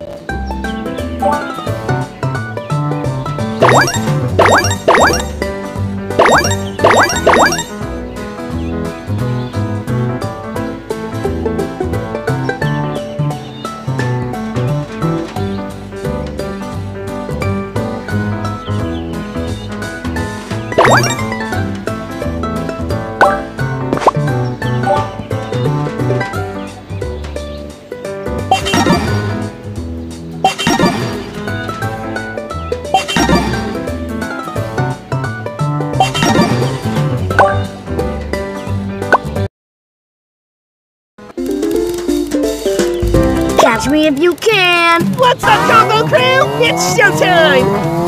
Catch me if you can! What's up, Dongle Crew? It's showtime!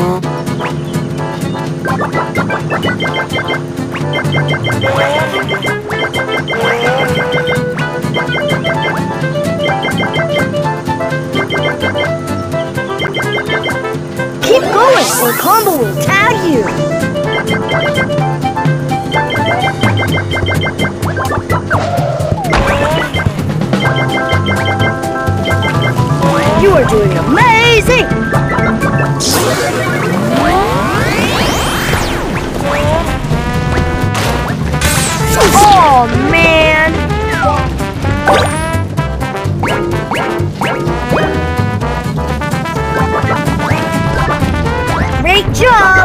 Keep going or Combo will tag you! You are doing amazing! Oh, man! Great job!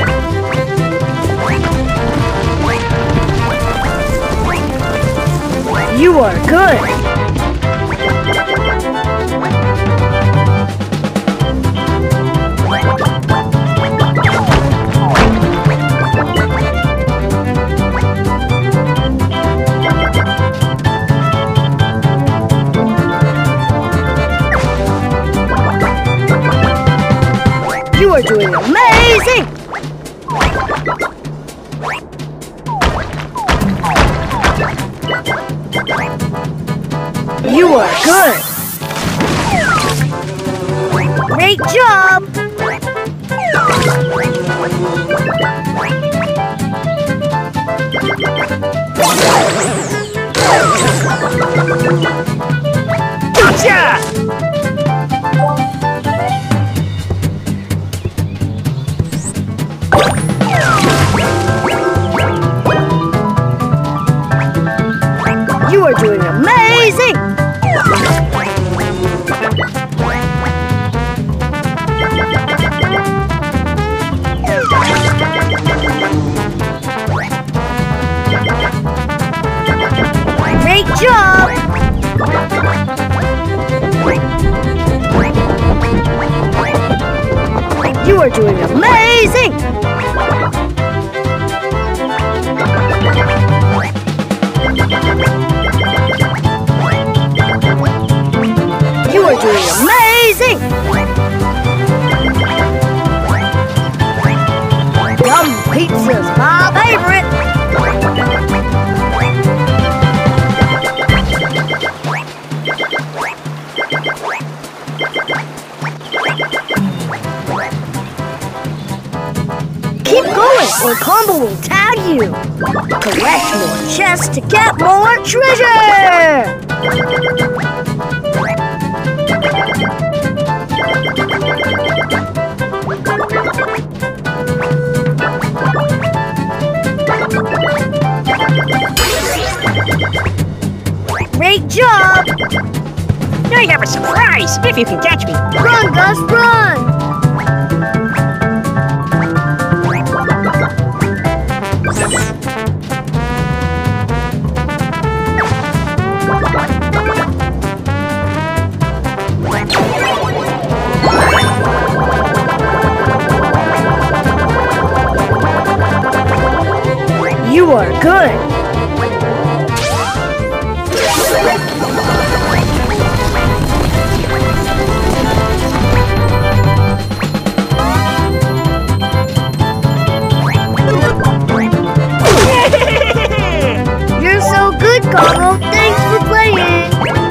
You are good! You are doing amazing! You are good! Great job! Gotcha! You are doing amazing! Great job! You are doing amazing! You are doing amazing! Yum pizza's my favorite! Keep going or Combo will tag you! Collect more chests to get more treasure! Great job! Now you have a surprise, if you can catch me. Run, Gus, run! You are good! You're so good, Combo! Thanks for playing!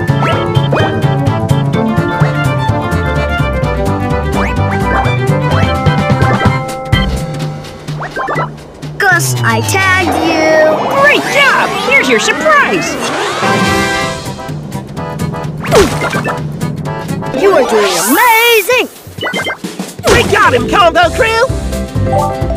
Gus, I tagged you! Great job! Here's your surprise! You are doing amazing! We got him, Combo Crew!